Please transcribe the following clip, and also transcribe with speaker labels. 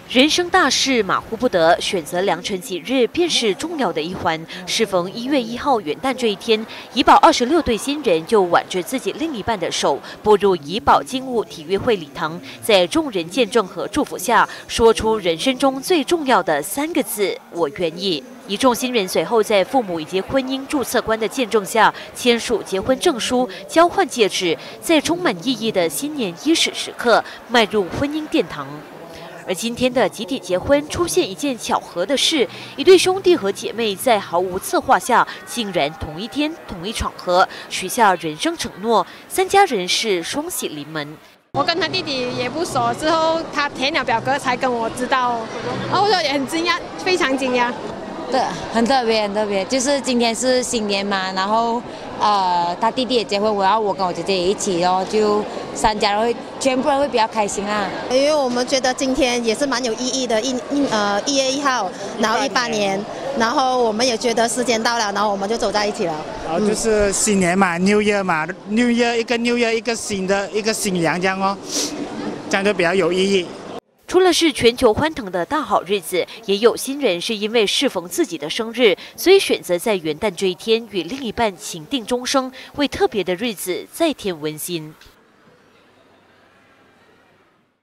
Speaker 1: 人生大事马虎不得，选择良辰吉日便是重要的一环。适逢1月1号元旦这一天，怡保26对新人就挽着自己另一半的手，步入怡保精武体育会礼堂，在众人见证和祝福下，说出人生中最重要的3个字：我愿意。一众新人随后在父母以及婚姻注册官的见证下，签署结婚证书，交换戒指，在充满意义的新年伊始时刻，迈入婚姻殿堂。而今天的集体结婚出现一件巧合的事，一对兄弟和姐妹在毫无策划下，竟然同一天同一场合许下人生承诺，3家人是双喜临门。
Speaker 2: 我跟他弟弟也不熟，之后他填了表格才跟我知道，然后我就也很惊讶，非常惊讶。
Speaker 3: 对，很特别，很特别。就是今天是新年嘛，然后他弟弟也结婚，我跟我姐姐也一起哦，就3家人全部人会比较开心啦。
Speaker 4: 因为我们觉得今天也是蛮有意义的，1月1号，然后18年，然后我们也觉得时间到了，然后我们就走在一起了。
Speaker 5: 然后就是新年嘛，New Year 嘛，New Year 一个 New Year 一个新娘这样哦，这样就比较有意义。
Speaker 1: 除了是全球欢腾的大好日子，也有新人是因为适逢自己的生日，所以选择在元旦这一天与另一半情定终生，为特别的日子再添温馨。